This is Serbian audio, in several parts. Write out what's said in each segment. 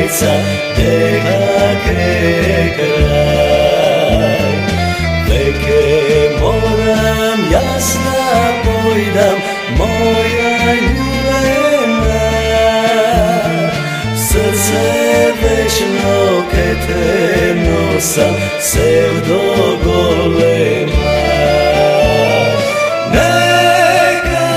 znajca, dekake kraj. Veke moram jasna pojdam, moja ljubena, srce večno ke te nosam, sev do golema. Neka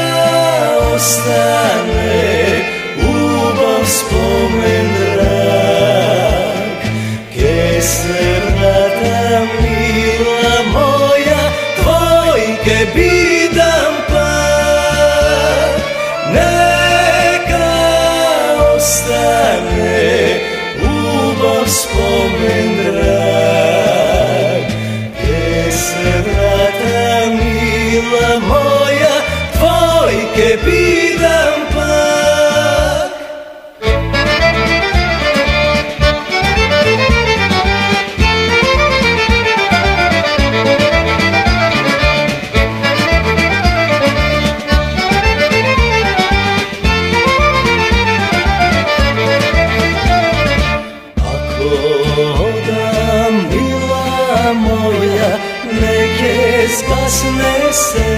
ostane ljubav, spomen drag, ke se vratam, mila moja, tvojke bidam pak. Neka ostane ljubav, spomen drag, ke se vratam, mila moja, tvojke bidam pak. Odam, mila moja, neke skasne se,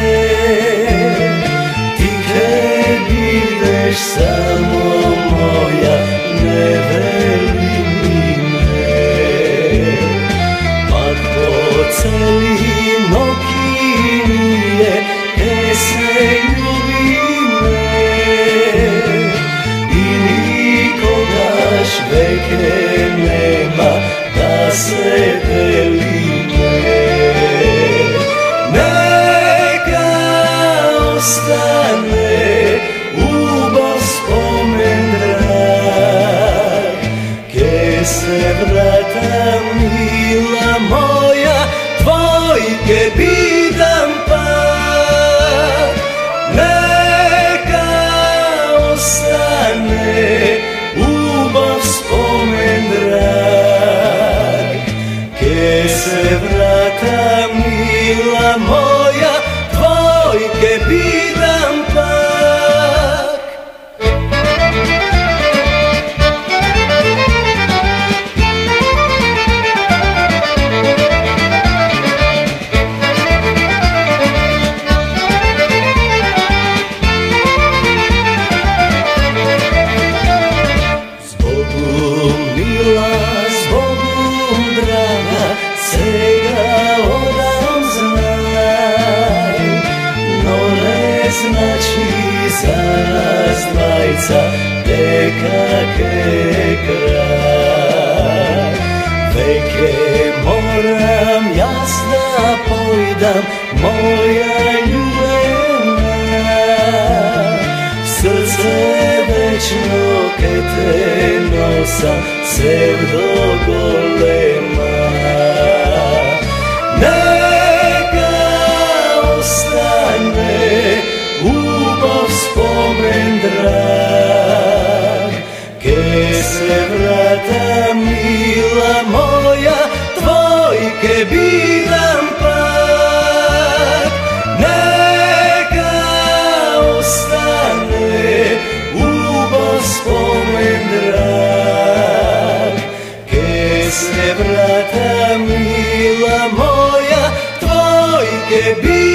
ti ke bideš samo moja, ne veli mi me. Pak po celim okinije, ke se ljubime, i nikogaš veke nema da se delime. Neka ostane ljubav, spomen drag, ke se vratam, mila moja, tvojke bidam pak. Neka ostane ljubav, spomen drag, ke se vratam, mila moja, tvojke bidam pak. Zbogum mila, zbogum draga, svega odam znaj, no ne znači za nas dvajca, dekake kraj. Veke moram jasna pojdam, moja ljubena, srce večno ke te nosam, sev do golema. Neka ostane ljubav, spomen drag, ke se vratam, mila moja, tvojke bidam pak. Neka ostane ljubav, spomen drag, ke se vratam, mila moja, tvojke bidam pak.